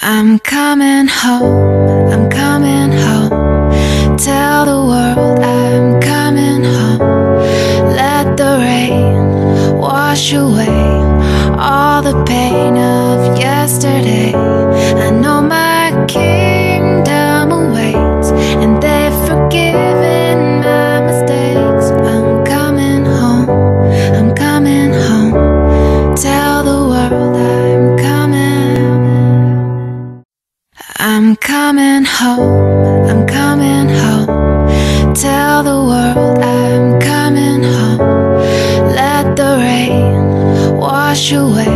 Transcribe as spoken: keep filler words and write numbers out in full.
I'm coming home, I'm coming home. Tell the world I'm coming home. Let the rain wash away all the pain of yesterday. I know my kingdom awaits, and they've forgiven my mistakes. I'm coming home, I'm coming home. Tell the world I'm coming. I'm coming home, I'm coming home. Tell the world I'm coming home. Let the rain wash away